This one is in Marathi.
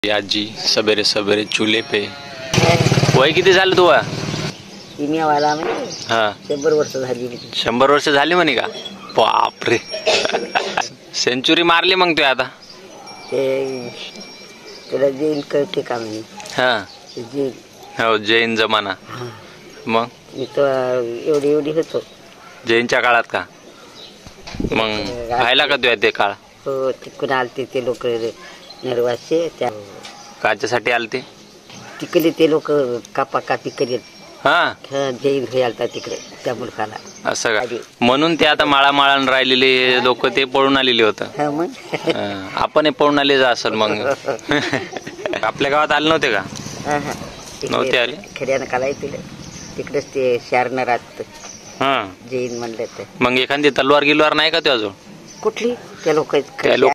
आजी सवेरे सवेरे चूल्हे पे वय किती झालं तू? वाला हा 100 वर्ष झाली. 100 वर्ष झाली म्हणे का? बापरे. सेंचुरी मारली मग तू आता. ते तुला जैन कळते का म्हणे? हा जैन. हो जैन जमाना. मग मी तो एवढी होतो जैनच्या काळात का? मग पाहिला का तू ते काळ? हो तिकडून आलते ते लोक नरवासे त्या काच्यासाठी आलते तिकडे ते लोक कापी करीत. हा जैन घ्यायला तिकडे त्या मुलखाला असं का? म्हणून ते आता माळान राहिलेले लोक ते पळून आलेले होतं. हा मग आपण पळून आले जा असेल मग. आपल्या गावात आले नव्हते का? नव्हते आले. खेड्यानं काला येतील तिकडेच ते शारणं राहत. हा जैन म्हणलं तर मग एखादी तलवार गिलवार नाही का त्याजवळ? कुठली त्या लोक